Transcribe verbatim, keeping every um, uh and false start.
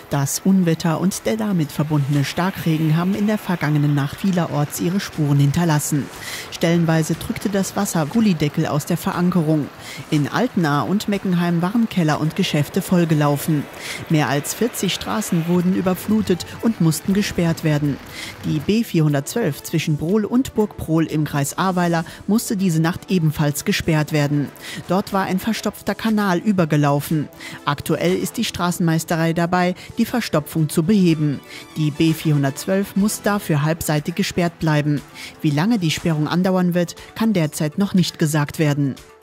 Das Unwetter und der damit verbundene Starkregen haben in der vergangenen Nacht vielerorts ihre Spuren hinterlassen. Stellenweise drückte das Wasser Gullydeckel aus der Verankerung. In Altenahr und Meckenheim waren Keller und Geschäfte vollgelaufen. Mehr als vierzig Straßen wurden überflutet und mussten gesperrt werden. Die B vierhundertzwölf zwischen Brohl und Burgprohl im Kreis Ahrweiler musste diese Nacht ebenfalls gesperrt werden. Dort war ein verstopfter Kanal übergelaufen. Aktuell ist die Straßenmeisterei dabei, die Verstopfung zu beheben. Die B vierhundertzwölf muss dafür halbseitig gesperrt bleiben. Wie lange die Sperrung andauern wird, kann derzeit noch nicht gesagt werden.